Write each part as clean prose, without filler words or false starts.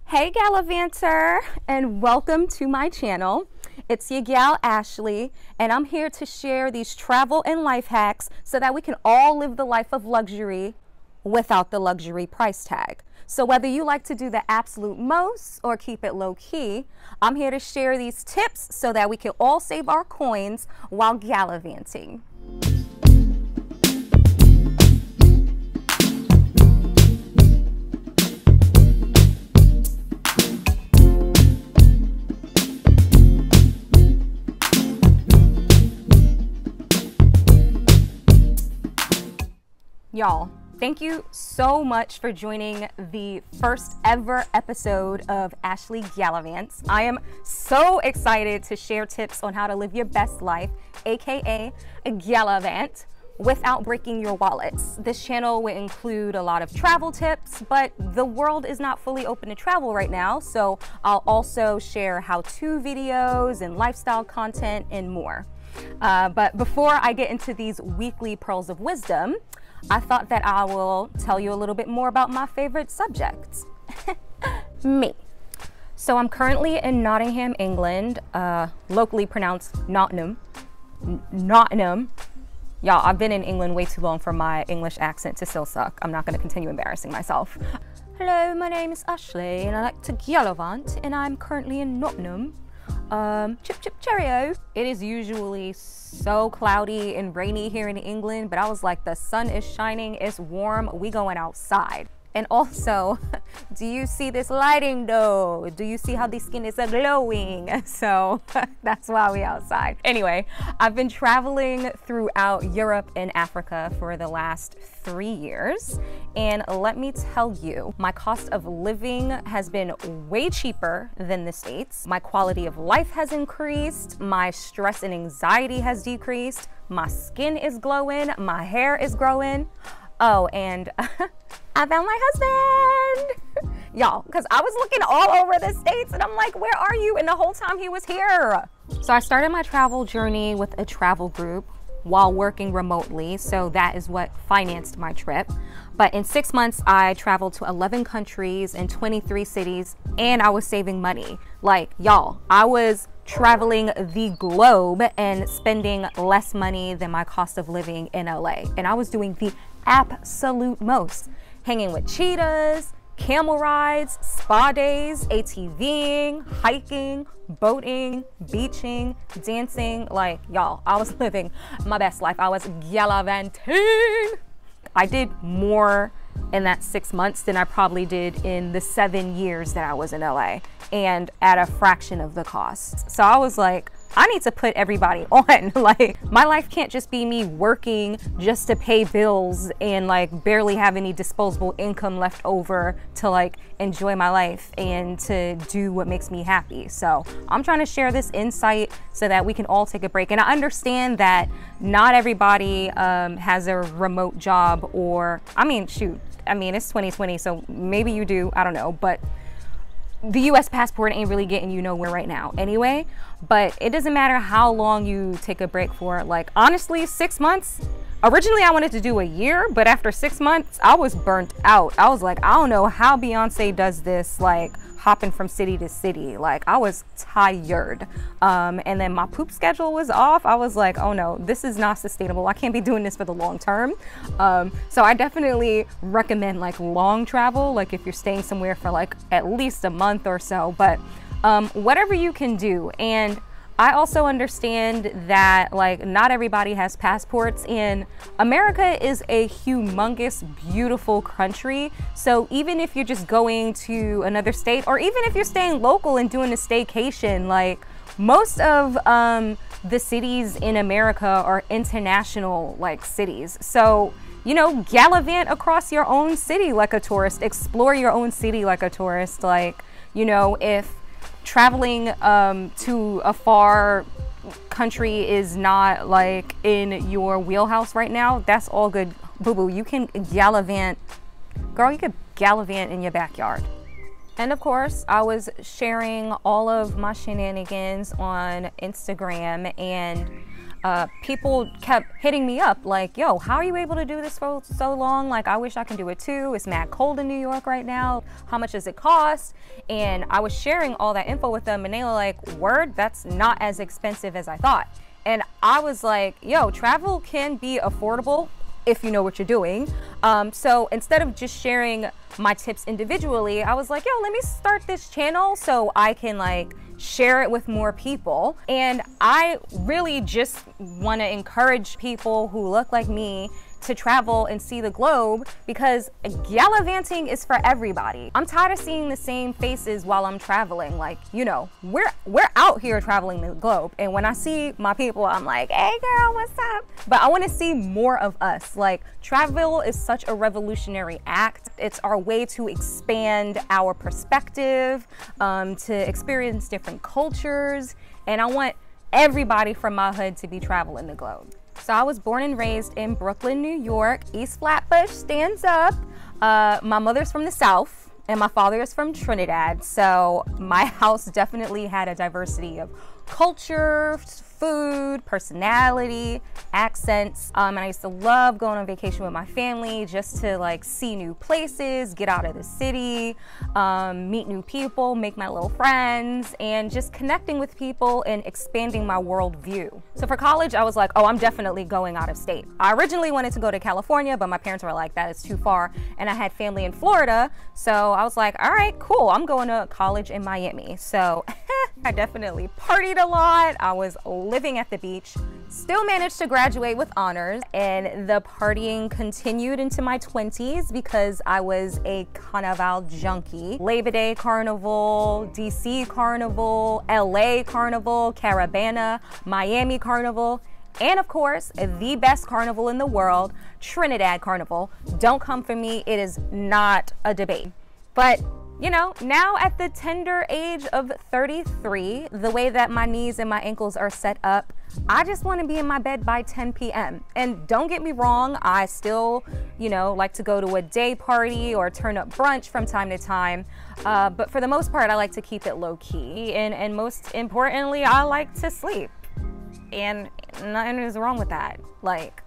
Hey Gallivanter, and welcome to my channel. It's your gal Ashley, and I'm here to share these travel and life hacks so that we can all live the life of luxury without the luxury price tag. So whether you like to do the absolute most or keep it low key, I'm here to share these tips so that we can all save our coins while gallivanting. Y'all, thank you so much for joining the first ever episode of Ashley Gallivants. I am so excited to share tips on how to live your best life, aka a Gallivant, without breaking your wallets. This channel will include a lot of travel tips, but the world is not fully open to travel right now, so I'll also share how-to videos and lifestyle content and more. But before I get into these weekly pearls of wisdom, I thought that I will tell you a little bit more about my favorite subjects. Me. So I'm currently in Nottingham, England, locally pronounced Nottingham. Nottingham. Y'all, I've been in England way too long for my English accent to still suck. I'm not going to continue embarrassing myself. Hello, my name is Ashley and I like to gallivant, and I'm currently in Nottingham. Chip chip cheerio. It is usually so cloudy and rainy here in England, but I was like, the sun is shining, it's warm, we going outside. And also, do you see this lighting though? Do you see how the skin is glowing? So that's why we outside. Anyway, I've been traveling throughout Europe and Africa for the last 3 years. And let me tell you, my cost of living has been way cheaper than the States. My quality of life has increased. My stress and anxiety has decreased. My skin is glowing. My hair is growing. Oh, and I found my husband. Y'all, because I was looking all over the States and I'm like, where are you? And the whole time he was here. So I started my travel journey with a travel group while working remotely. So that is what financed my trip. But in 6 months, I traveled to 11 countries and 23 cities, and I was saving money. Like, y'all, I was traveling the globe and spending less money than my cost of living in LA. And I was doing the absolute most. Hanging with cheetahs, camel rides, spa days, ATVing, hiking, boating, beaching, dancing. Like, y'all, I was living my best life. I was gallivanting. I did more in that 6 months than I probably did in the 7 years that I was in LA, and at a fraction of the cost. So I was like, I need to put everybody on. Like, my life can't just be me working just to pay bills and like barely have any disposable income left over to like enjoy my life and to do what makes me happy. So I'm trying to share this insight so that we can all take a break. And I understand that not everybody has a remote job, or, I mean, shoot, I mean, it's 2020, so maybe you do, I don't know, but the US passport ain't really getting you nowhere right now anyway. But it doesn't matter how long you take a break for. Like, honestly, 6 months, originally I wanted to do a year, but after 6 months I was burnt out. I was like, I don't know how Beyonce does this, like hopping from city to city. Like, I was tired. And then my poop schedule was off. I was like, oh no, this is not sustainable. I can't be doing this for the long term. So I definitely recommend like long travel, like if you're staying somewhere for like at least a month or so, but whatever you can do. And I also understand that like not everybody has passports, and America is a humongous, beautiful country. So even if you're just going to another state, or even if you're staying local and doing a staycation, like most of the cities in America are international like cities. So, you know, gallivant across your own city like a tourist, explore your own city like a tourist. Like, you know, if traveling to a far country is not like in your wheelhouse right now, that's all good, boo-boo. You can gallivant, girl, you could gallivant in your backyard. And of course, I was sharing all of my shenanigans on Instagram, and people kept hitting me up like, yo, how are you able to do this for so long? Like, I wish I can do it too. It's mad cold in New York right now. How much does it cost? And I was sharing all that info with them and they were like, word, that's not as expensive as I thought. And I was like, yo, travel can be affordable if you know what you're doing. So instead of just sharing my tips individually, I was like, yo, let me start this channel so I can like share it with more people. And I really just want to encourage people who look like me to travel and see the globe, because gallivanting is for everybody. I'm tired of seeing the same faces while I'm traveling. Like, you know, we're out here traveling the globe, and when I see my people, I'm like, hey girl, what's up? But I want to see more of us. Like, travel is such a revolutionary act. It's our way to expand our perspective, to experience different cultures, and I want everybody from my hood to be traveling the globe. So I was born and raised in Brooklyn, New York. East Flatbush stands up. My mother's from the South and my father is from Trinidad. So my house definitely had a diversity of culture, food, personality, accents. And I used to love going on vacation with my family just to like see new places, get out of the city, meet new people, make my little friends, and just connecting with people and expanding my worldview. So for college, I was like, oh, I'm definitely going out of state. I originally wanted to go to California, but my parents were like, that is too far. And I had family in Florida. So I was like, all right, cool. I'm going to college in Miami. So I definitely partied a lot. I was living at the beach, still managed to graduate with honors, and the partying continued into my 20s because I was a carnival junkie. Labor Day Carnival, DC Carnival, LA Carnival, Caravana, Miami Carnival, and of course, the best carnival in the world, Trinidad Carnival. Don't come for me, it is not a debate. But you know, now at the tender age of 33, the way that my knees and my ankles are set up, I just want to be in my bed by 10 p.m. And don't get me wrong, I still, you know, like to go to a day party or turn up brunch from time to time. But for the most part, I like to keep it low key. And most importantly, I like to sleep. And nothing is wrong with that. Like,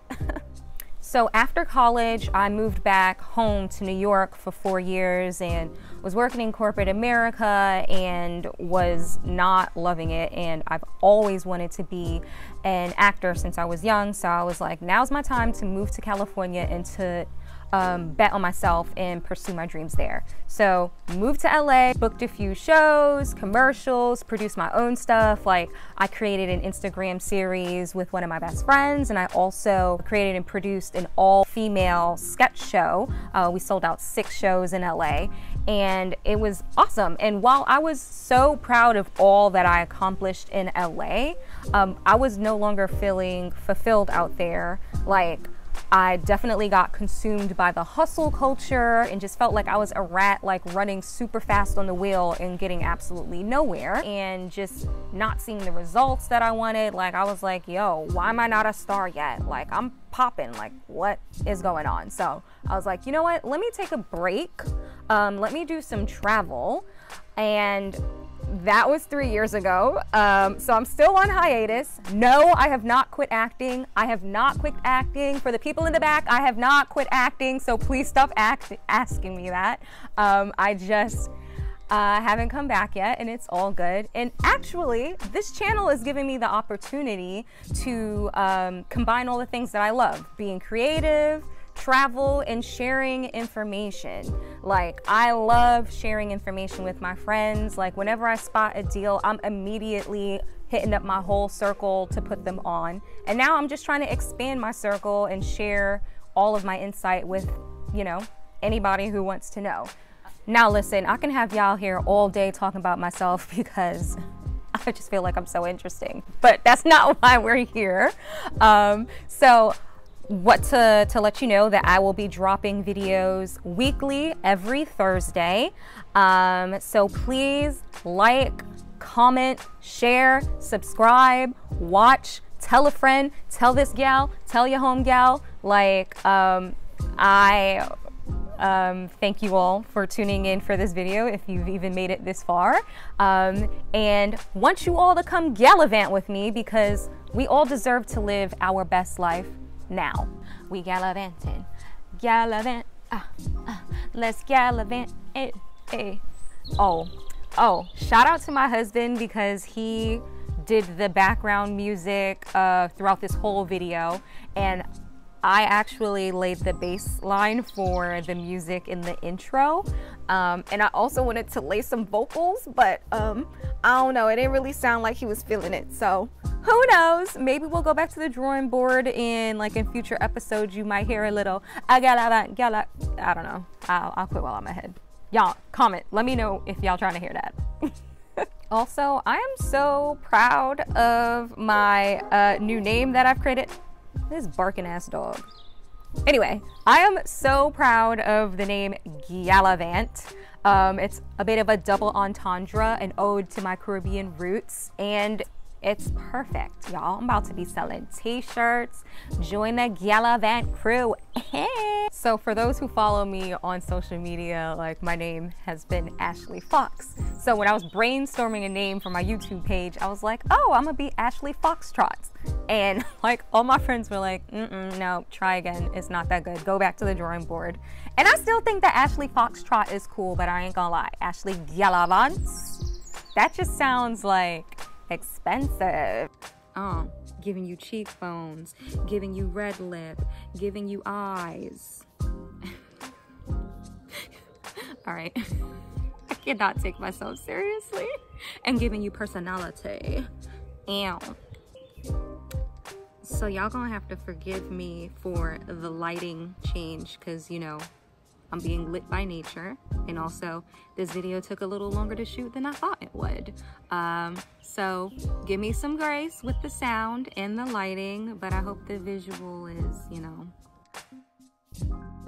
so after college, I moved back home to New York for 4 years and was working in corporate America and was not loving it. And I've always wanted to be an actor since I was young. So I was like, now's my time to move to California and to bet on myself and pursue my dreams there. So moved to LA, booked a few shows, commercials, produced my own stuff. Like, I created an Instagram series with one of my best friends, and I also created and produced an all-female sketch show. We sold out 6 shows in LA, and it was awesome. And while I was so proud of all that I accomplished in LA, I was no longer feeling fulfilled out there. Like, I definitely got consumed by the hustle culture and just felt like I was a rat, like running super fast on the wheel and getting absolutely nowhere and just not seeing the results that I wanted. Like, I was like, yo, why am I not a star yet? Like, I'm popping, like, what is going on? So I was like, you know what, let me take a break. Let me do some travel. And that was 3 years ago. So I'm still on hiatus. No, I have not quit acting. I have not quit acting. For the people in the back, I have not quit acting. So please stop asking me that. I just haven't come back yet, and it's all good. And actually, this channel is giving me the opportunity to combine all the things that I love: being creative, travel, and sharing information. Like, I love sharing information with my friends. Like, whenever I spot a deal, I'm immediately hitting up my whole circle to put them on. And now I'm just trying to expand my circle and share all of my insight with, you know, anybody who wants to know. Now listen, I can have y'all here all day talking about myself because I just feel like I'm so interesting, but that's not why we're here. To let you know that I will be dropping videos weekly every Thursday. So please like, comment, share, subscribe, watch, tell a friend, tell this gal, tell your home gal. Like, thank you all for tuning in for this video, if you've even made it this far. And want you all to come gallivant with me, because we all deserve to live our best life now. We gallivanting, gallivant, let's gallivant, Oh, shout out to my husband because he did the background music throughout this whole video, and I actually laid the bass line for the music in the intro, and I also wanted to lay some vocals, but I don't know, it didn't really sound like he was feeling it, so who knows, maybe we'll go back to the drawing board in future episodes. You might hear a little I don't know, I'll quit while I'm ahead. Y'all comment, let me know if y'all trying to hear that. Also, I am so proud of my new name that I've created. This barking ass dog. Anyway, I am so proud of the name Gallivant. It's a bit of a double entendre, an ode to my Caribbean roots, and it's perfect, y'all. I'm about to be selling t-shirts. Join the Gallivant crew. So for those who follow me on social media, my name has been Ashley Fox. So when I was brainstorming a name for my YouTube page, I was like, oh, I'm gonna be Ashley Foxtrot. And all my friends were like, no, try again. It's not that good. Go back to the drawing board. And I still think that Ashley Foxtrot is cool, but I ain't gonna lie. Ashley Gallivant, that just sounds expensive. Giving you cheekbones, giving you red lip, giving you eyes. All right, I cannot take myself seriously. And giving you personality. Ew. So y'all gonna have to forgive me for the lighting change, because I'm being lit by nature, and also this video took a little longer to shoot than I thought it would. So give me some grace with the sound and the lighting, but I hope the visual is,